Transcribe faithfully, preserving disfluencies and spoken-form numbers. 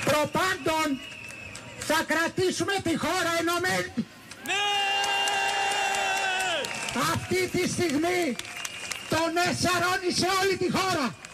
Προπάντων θα κρατήσουμε τη χώρα ενωμένη. Ναι! Αυτή τη στιγμή τον εσαρώνει σε όλη τη χώρα.